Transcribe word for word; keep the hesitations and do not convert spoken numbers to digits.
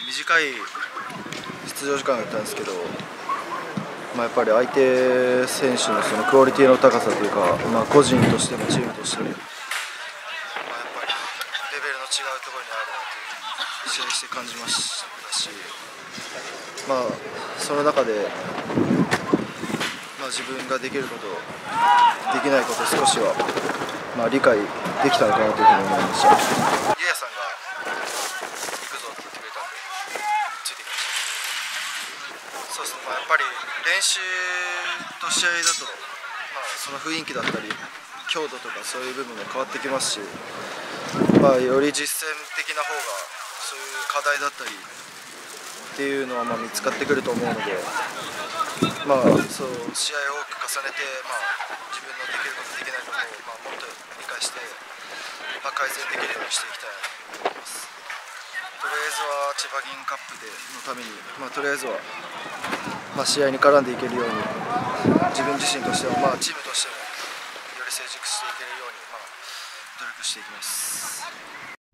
短い出場時間だったんですけど、まあ、やっぱり相手選手のそのクオリティの高さというか、まあ、個人としてもチームとしても、まあ、やっぱりレベルの違うところにあるなという試合して感じましたし、まあ、その中で、まあ、自分ができること、できないこと、少しは、まあ、理解できたのかなというふうに思いました。ゆうやさんが行くぞって言ってくれたんで、ついてきました。そうですね、まあ、やっぱり練習と試合だと、まあ、その雰囲気だったり、強度とかそういう部分も変わってきますし、まあ、より実践的な方が、そういう課題だったりっていうのはまあ見つかってくると思うので、まあ、そう試合を多く重ねて、まあ、自分のできること、できないことを、まあ、もっと理解して、まあ、改善できるようにしていきたいなと思います。とりあえずは千葉銀カップでのために、まあ、とりあえずは、まあ、試合に絡んでいけるように、自分自身としても、まあ、チームとしてもより成熟していけるように、まあ、努力していきます。